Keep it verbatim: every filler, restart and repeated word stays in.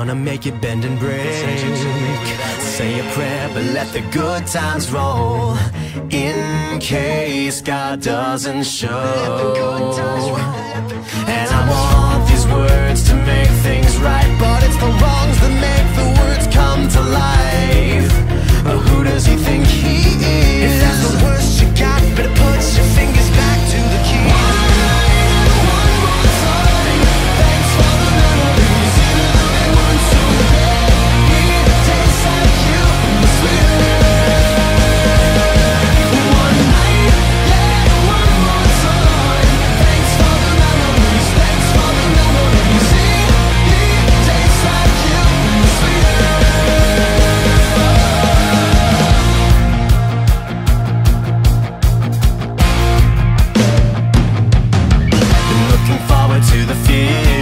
gonna make you bend and break. Say a prayer, but let the good times roll, in case God doesn't show. And I want these words to make things right, but it's the wrongs that make the words come to life. But who does he think he is? If that's the worst you got, better put your fingers back to the key. One more time, thanks for the memories. And one too many, tastes like you, sweet. One night, yeah, one more time, thanks for the memories, thanks for the memories. It tastes like you, sweet. To the fear